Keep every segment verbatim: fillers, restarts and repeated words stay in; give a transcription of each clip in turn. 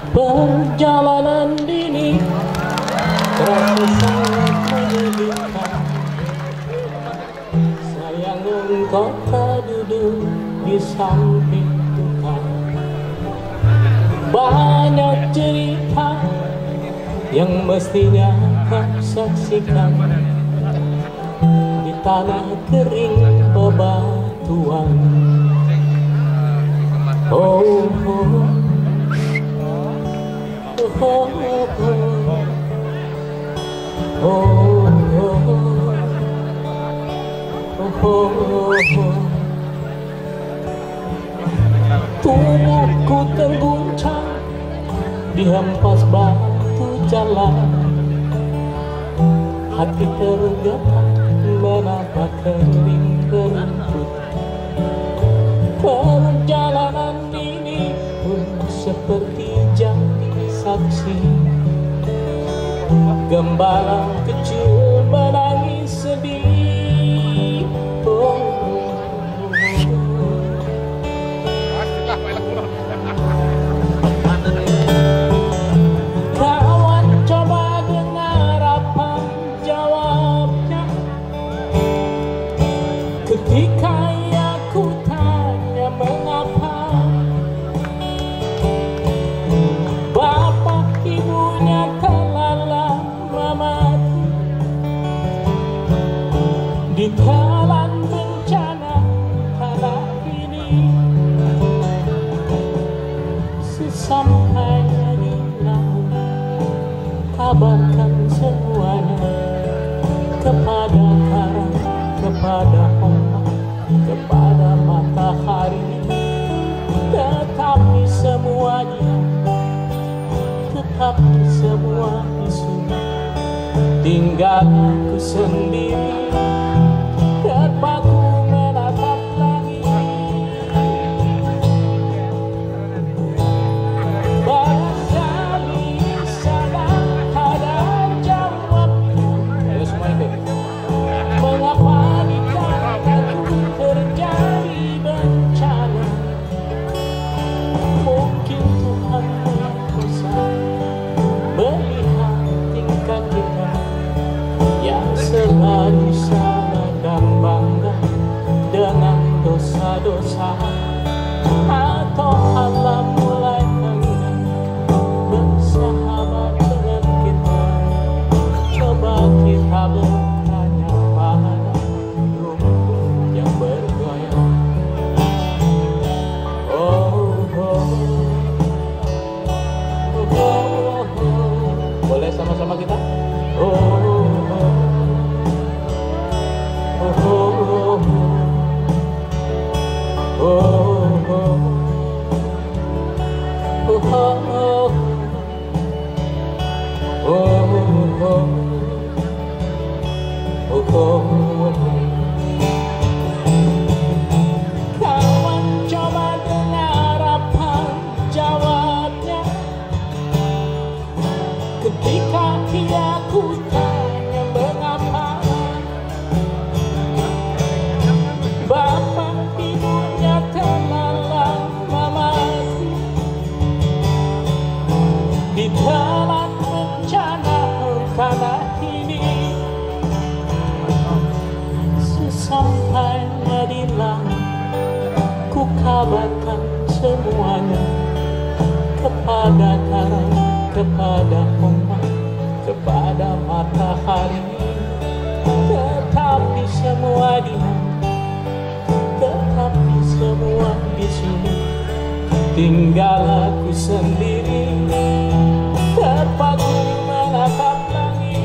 Perjalanan ini terasa sangat menyedihkan. Sayang engkau tak duduk di samping Tuhan. Banyak cerita yang mestinya kau saksikan di tanah kering bebatuan. Oh, oh. Oh, oh, oh, oh, oh, oh. Tubuhku terguncang dihempas batu jalan, hati tergetar menatap kering rumput. Perjalanan ini pun seperti jadi saksi, gembala kecil menangis sedih. Oh, kawan coba dengar apa jawabnya ketika aku tanya mengapa. Ibunya telah lama mati di telan bencana tanah ini. Sesampainya di laut, kabarkan semuanya kepada karang, kepada ombak, kepada matahari. Tetapi semuanya tapi semua isu, tinggal aku sendiri terpaku menatap langit. Barangkali sana ada jawabnya. Ayo semua ikut. Mengapa di tanahku terjadi bencana? Mungkin Tuhan berkuasa melihat tingkah kita yang selalu salah dan bangga dengan dosa-dosa, atau Allah mulai enggan bersahabat dengan kita. Coba kita bertanya pada rumput yang bergoyang. Oh, oh, oh, oh. Boleh sama-sama kita? Oh, oh, oh, oh, oh, oh, oh, oh, oh, oh. Kawan coba dengar apa jawabnya ketika aku tanya mengapa. Bapak ibunya telah lama mati di telan bencana tanah ini. Sesampainya di langit, ku kabarkan semuanya kepada karang, kepada ombak, kepada matahari. Tetapi semua diam, tetapi semua di sini, tinggal aku sendiri terpaku menatap langit.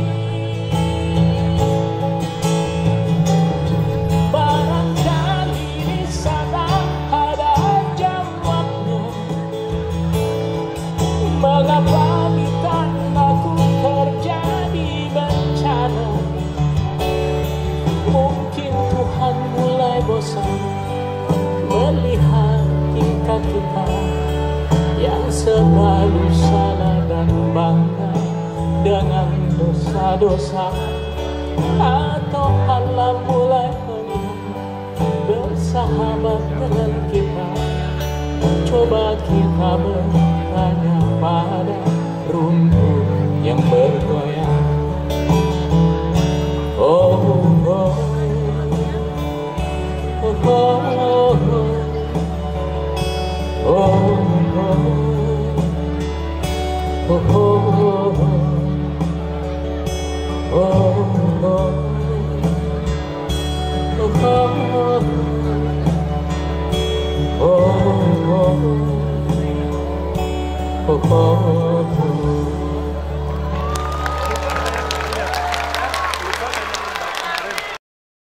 Barangkali di sana ada jawabnya. Mengapa di tanahku terjadi bencana? Mungkin Tuhan mulai bosan melihat tingkah kita yang selalu salah dan bangga dengan dosa-dosa, atau Allah mulai enggan bersahabat dengan kita. Coba kita ber